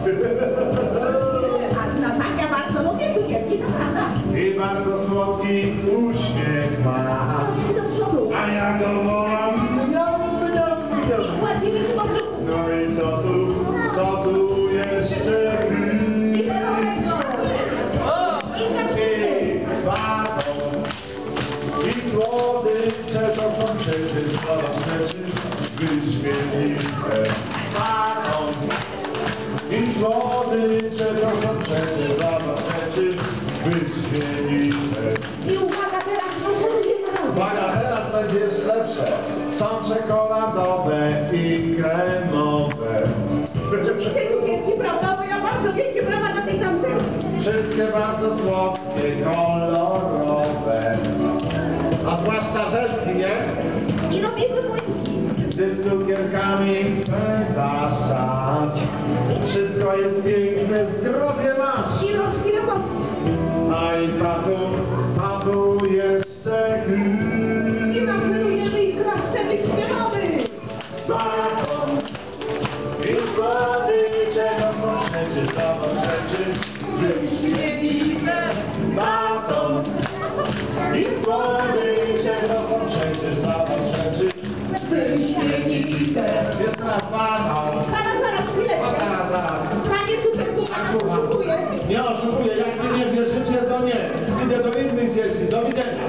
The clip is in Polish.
A no tak, ja bardzo lubię cukierki, to prawda. I bardzo słodki uśmiech ma. Do przodu. A ja go wołam. I płacimy się po brzuchu. No i co tu jeszcze? Ile nowego? I zaczynamy. Baton i słodycze to są przecież dwa rzeczy wyśmienite. Baton i słodycze to są przecież dwa rzeczy wyśmienite. I uwaga, teraz proszę jedno. Uwaga, teraz będzie jeszcze lepsze. Są czekoladowe i kremowe. Lubicie cukierki, prawda? Bo ja bardzo wielkie brawa na tej tamtej. Wszystkie bardzo słodkie, kolorowe. A zwłaszcza żelki, nie? I robimy błyski. Gdy z cukierkami spędzasz czas. Wszystko jest piękne, zdrowie masz. I rączki na boku. A i tatu jeszcze I maszerujemy i klaszczemy, śpiewamy. baton i słodycze to są przecież dawno rzeczy wyśmienite. Baton i słodycze to są przecież dawno rzeczy wyśmienite. Jeszcze raz baton. Zaraz, chwileczkę. Zaraz. Panie cukierku, pan oszukuje. Nie oszukuję, jak wy nie wierzycie, to nie. Idę do innych dzieci. Do widzenia.